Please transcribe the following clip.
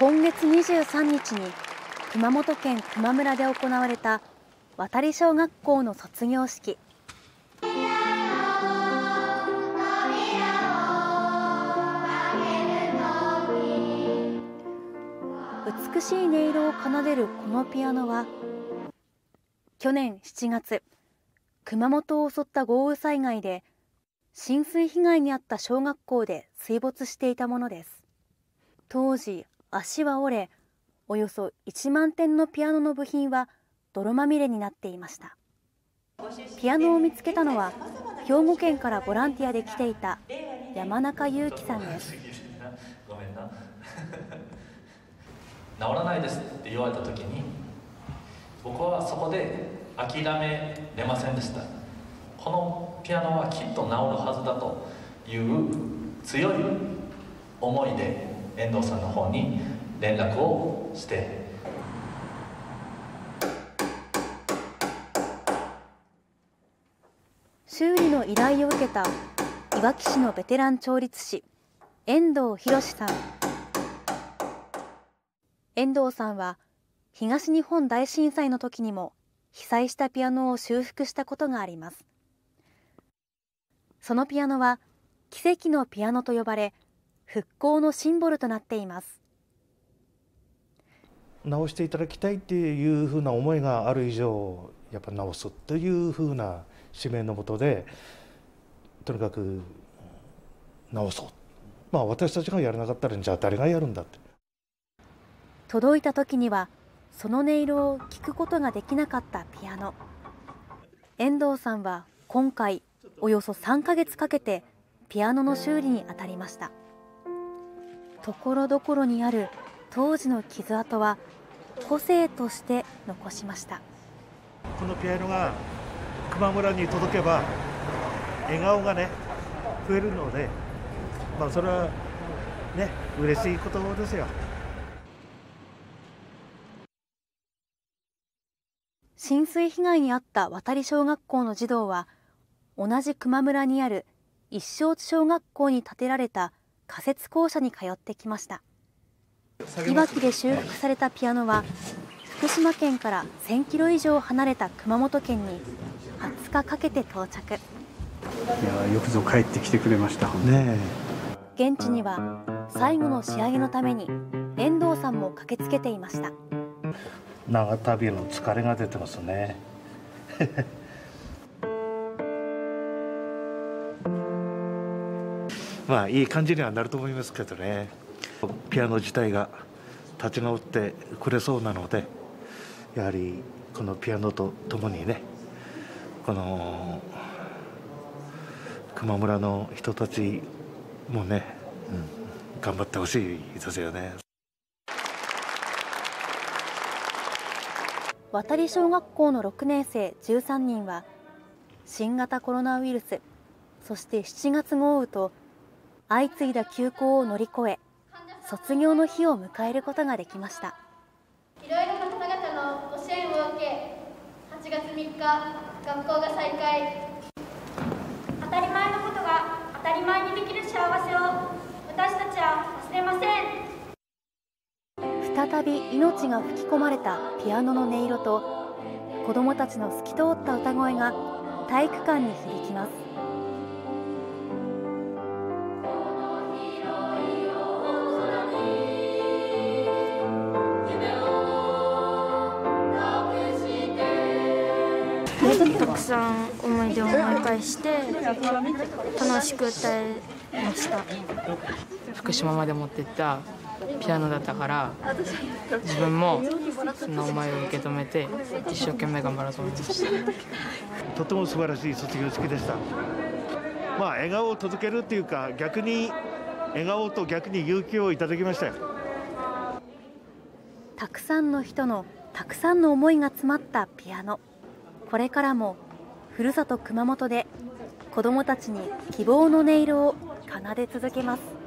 今月23日に熊本県球磨村で行われた渡小学校の卒業式。美しい音色を奏でるこのピアノは、去年7月、熊本を襲った豪雨災害で浸水被害に遭った小学校で水没していたものです。当時、足は折れ、およそ1万点のピアノの部品は泥まみれになっていました。ピアノを見つけたのは、兵庫県からボランティアで来ていた山中裕樹さんです。 ごめんな。治らないですって言われた時に、僕はそこで諦めれませんでした。このピアノはきっと治るはずだという強い思いで遠藤さんの方に連絡をして、 修理の依頼を受けたいわき市のベテラン調律師、遠藤博さん。遠藤さんは東日本大震災の時にも被災したピアノを修復したことがあります。そのピアノは奇跡のピアノと呼ばれ、復興のシンボルとなっています。 直していただきたいっていうふうな思いがある以上、やっぱ直すというふうな使命のもとで、とにかく直そう。私たちがやらなかったらじゃあ誰がやるんだって。 届いた時にはその音色を聞くことができなかったピアノ。遠藤さんは今回およそ3ヶ月かけてピアノの修理に当たりました。ところどころにある当時の傷跡は個性として残しました。 このピアノが球磨村に届けば笑顔がね増えるので、それはね嬉しいことですよ。 浸水被害に遭った渡小学校の児童は、同じ球磨村にある一生地小学校に建てられた仮設校舎に通ってきました。いわきで修復されたピアノは、福島県から1000キロ以上離れた熊本県に20日かけて到着。 いや、よくぞ帰ってきてくれましたね。 現地には最後の仕上げのために遠藤さんも駆けつけていました。 長旅の疲れが出てますね。いい感じにはなると思いますけどね。ピアノ自体が立ち直ってくれそうなので、やはりこのピアノとともにね、この球磨村の人たちもね、頑張ってほしいですよね。 渡小学校の6年生13人は、新型コロナウイルス、そして7月豪雨と相次いだ休校を乗り越え、卒業の日を迎えることができました。 いろいろな方々のご支援を受け、8月3日、学校が再開。当たり前のことが当たり前にできる幸せを私たちは忘れません。 再び命が吹き込まれたピアノの音色と、子どもたちの透き通った歌声が体育館に響きます。 たくさん思い出を思い返して楽しく歌えました。 福島まで持ってったピアノだったから、自分もそんな思いを受け止めて一生懸命頑張ろうと思いました。 とても素晴らしい卒業式でした。笑顔を届けるっていうか、逆に笑顔と逆に勇気をいただきましたよ。 たくさんの人のたくさんの思いが詰まったピアノ。これからもふるさと熊本で子どもたちに希望の音色を奏で続けます。